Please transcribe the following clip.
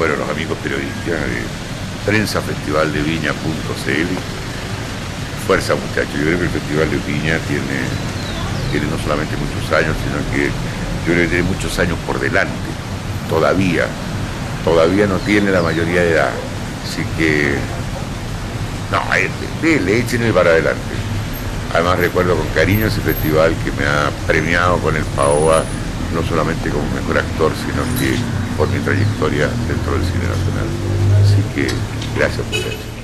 bueno, los amigos periodistas de prensafestivaldeviña.cl. Fuerza, muchachos. Yo creo que el Festival de Viña tiene no solamente muchos años, sino que yo creo que tiene muchos años por delante. Todavía no tiene la mayoría de edad. Así que, no, dele, échenle para adelante. Además recuerdo con cariño ese festival que me ha premiado con el PAOA, no solamente como mejor actor, sino que por mi trayectoria dentro del cine nacional. Así que, gracias muchachos.